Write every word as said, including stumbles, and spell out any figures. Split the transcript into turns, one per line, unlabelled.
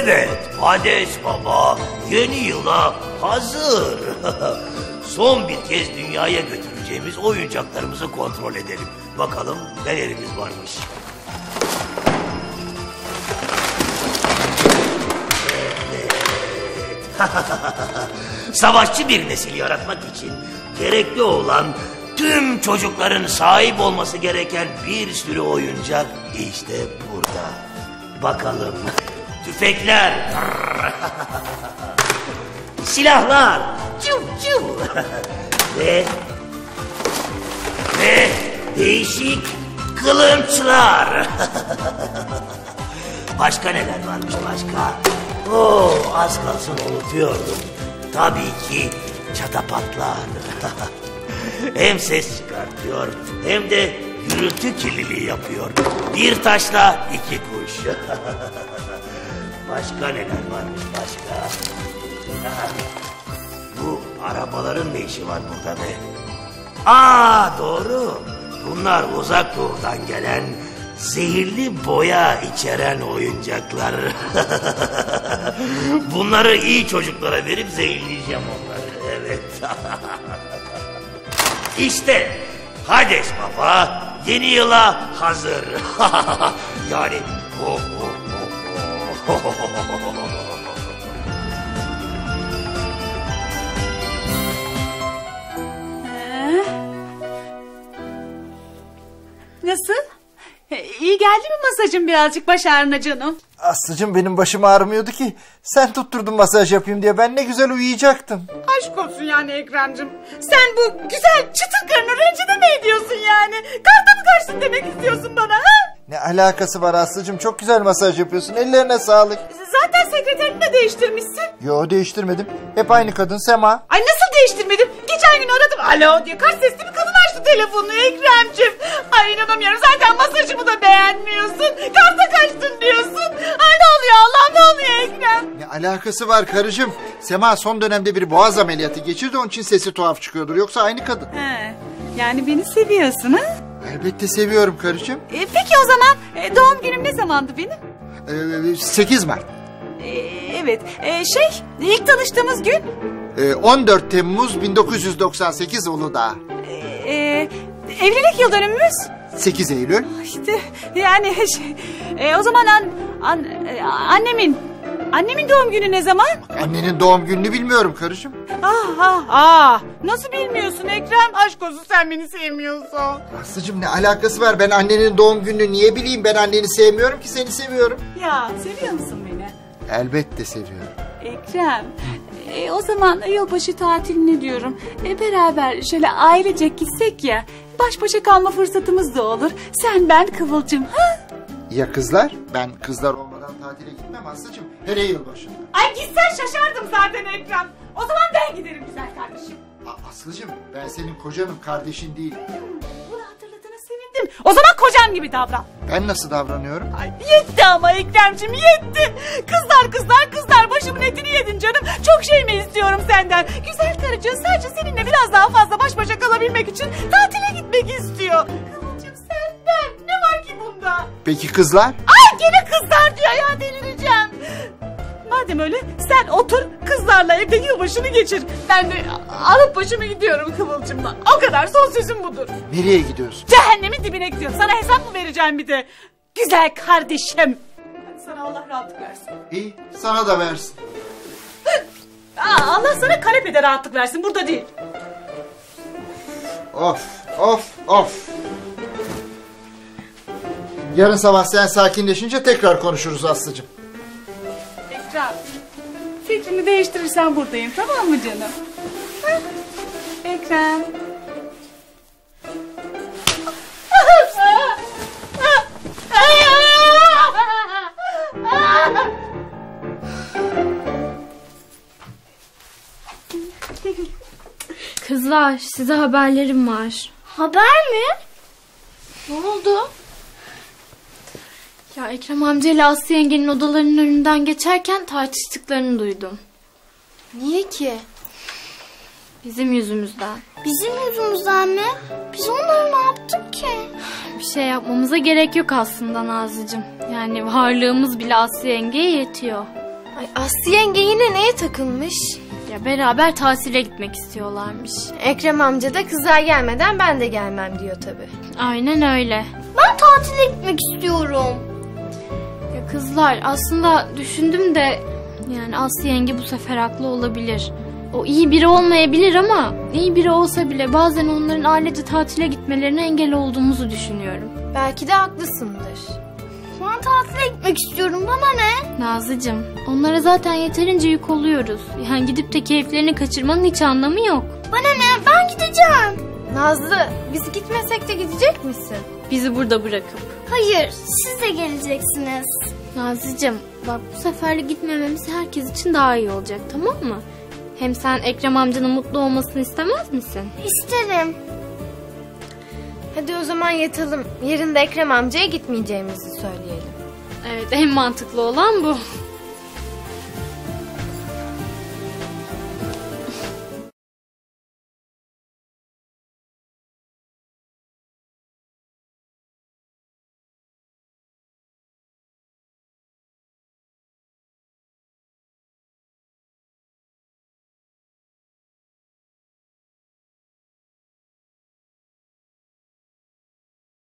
Evet, Hades Baba yeni yıla hazır. Son bir kez dünyaya götüreceğimiz oyuncaklarımızı kontrol edelim. Bakalım nelerimiz varmış. Savaşçı bir nesil yaratmak için gerekli olan tüm çocukların sahip olması gereken bir sürü oyuncak işte burada. Bakalım. Tüfekler. Silahlar. Çuv çuv. Ve ve değişik kılınçlar. Başka neler varmış başka? Oo, az kalsın unutuyordum. Tabii ki çatapatlar. Hem ses çıkartıyor hem de gürültü kirliliği yapıyor. Bir taşla iki kuş. Başka neler varmış başka? Bu arabaların ne işi var burada be? Aa doğru. Bunlar uzak doğudan gelen zehirli boya içeren oyuncaklar. Bunları iyi çocuklara verip zehirleyeceğim onları. Evet. İşte Hades Baba yeni yıla hazır. Yani oh, oh, oh, oh.
Ee, nasıl? İyi geldi mi masajın birazcık baş ağrına canım?
Aslıcığım benim başım ağrımıyordu ki. Sen tutturdun masaj yapayım diye, ben ne güzel uyuyacaktım.
Aşk olsun yani Ekrem'cim. Sen bu güzel çıtır karını rencide mi ediyorsun yani? Karta mı kaçtın demek istiyorsun bana ha?
Ne alakası var Aslıcığım, çok güzel masaj yapıyorsun, ellerine sağlık.
Zaten sekreterini de değiştirmişsin.
Yo değiştirmedim, hep aynı kadın Sema.
Ay nasıl değiştirmedim? Geçen gün aradım alo diye kaç sesli bir kadın açtı telefonunu Ekrem'cim. Ay inanamıyorum, zaten masajımı da beğenmiyorsun. Karta kaçtın diyorsun. Ay ne oluyor Allah'ım, ne oluyor Ekrem?
Ne alakası var karıcığım? Sema son dönemde bir boğaz ameliyatı geçirdi, onun için sesi tuhaf çıkıyordur. Yoksa aynı kadın.
He, yani beni seviyorsun ha?
Elbette seviyorum karıcığım.
E, peki o zaman e, doğum günüm ne zamandı benim?
Ee, sekiz Mart.
E, evet e, şey ilk tanıştığımız gün?
Ee, on dört Temmuz bin dokuz yüz doksan sekiz Uludağ.
E, e, evlilik yıl dönümümüz?
sekiz Eylül.
İşte yani şey, e, o zaman an, an, e, annemin annemin doğum günü ne zaman?
Annenin doğum gününü bilmiyorum karıcığım.
Ah ah ah, nasıl bilmiyorsun Ekrem? Aşk olsun, sen beni sevmiyorsun.
Aslıcığım ne alakası var? Ben annenin doğum gününü niye bileyim? Ben anneni sevmiyorum ki, seni seviyorum.
Ya seviyor musun beni?
Elbette seviyorum.
Ekrem, e, o zaman yılbaşı tatiline diyorum. E, beraber şöyle ailecek gitsek ya. Baş başa kalma fırsatımız da olur. Sen, ben, Kıvılcım. Ha?
Ya kızlar? Ben kızlar olmadan tatile gitmem Aslıcığım. Hele yılbaşında.
Ay gitsen şaşardım zaten Ekrem. O zaman ben giderim güzel kardeşim.
A- Aslıcığım ben senin kocanım, kardeşin değilim.
Bunu hatırladığına sevindim. O zaman kocan gibi davran.
Ben nasıl davranıyorum?
Ay yetti ama Ekrem'cim, yetti. Kızlar kızlar kızlar, başımın etini yedin canım. Çok şey mi istiyorum senden? Güzel karıcığın sadece seninle biraz daha fazla baş başa kalabilmek için tatile gitmek istiyor. Kıvılcım sen, ben, ne var ki bunda?
Peki kızlar?
Ay gene kızlar diyor ya, delireceğim. Madem öyle sen otur kızlarla evde yılbaşını geçir. Ben de alıp başımı gidiyorum Kıvılcım'la. O kadar, son sözüm budur.
Nereye gidiyorsun?
Cehennemin dibine gidiyorum. Sana hesap mı vereceğim bir de? Güzel kardeşim. Sana Allah rahatlık versin.
İyi, sana da versin.
Aa, Allah sana kanepede rahatlık versin, burada değil.
Of of of. Yarın sabah sen sakinleşince tekrar konuşuruz Aslıcığım.
Ekrem, fikrimi değiştirirsen buradayım, tamam mı canım? Ha? Ekrem.
Kızlar, size haberlerim var.
Haber mi? Ne oldu?
Ya Ekrem amca ile Aslı yengenin odalarının önünden geçerken tartıştıklarını duydum.
Niye ki?
Bizim yüzümüzden.
Bizim yüzümüzden mi? Biz onlara ne yaptık ki?
Bir şey yapmamıza gerek yok aslında Nazlıcığım. Yani varlığımız bile Aslı yengeye yetiyor.
Ay, Aslı yenge yine neye takılmış?
Ya beraber tatile gitmek istiyorlarmış.
Ekrem amca da kızlar gelmeden ben de gelmem diyor tabii.
Aynen öyle.
Ben tatile gitmek istiyorum.
Ya kızlar aslında düşündüm de yani Aslı yenge bu sefer haklı olabilir. O iyi biri olmayabilir ama iyi biri olsa bile bazen onların ailece tatile gitmelerine engel olduğumuzu düşünüyorum.
Belki de haklısındır.
Ben tatile gitmek istiyorum. Bana ne?
Nazlıcığım, onlara zaten yeterince yük oluyoruz. Yani gidip de keyiflerini kaçırmanın hiç anlamı yok.
Bana ne? Ben gideceğim.
Nazlı, biz gitmesek de gidecek misin?
Bizi burada bırakıp.
Hayır, siz de geleceksiniz.
Nazlıcığım, bak bu seferlik gitmememiz herkes için daha iyi olacak, tamam mı? Hem sen Ekrem amcanın mutlu olmasını istemez misin?
İsterim.
Hadi o zaman yatalım. Yarın da Ekrem amcaya gitmeyeceğimizi söyleyelim.
Evet, en mantıklı olan bu.